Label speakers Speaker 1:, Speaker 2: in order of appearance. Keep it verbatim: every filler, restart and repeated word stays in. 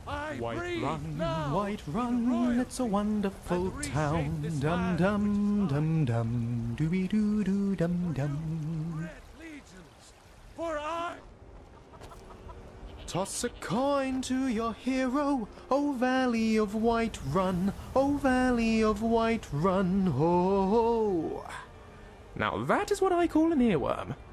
Speaker 1: I
Speaker 2: Whiterun,
Speaker 1: now
Speaker 2: Whiterun, it's a wonderful town. Dum dum dum dum, dooby doo doo dum dum.
Speaker 1: legions, for I...
Speaker 2: Toss a coin to your hero, O Valley of Whiterun, O Valley of Whiterun, ho ho. Now that is what I call an earworm.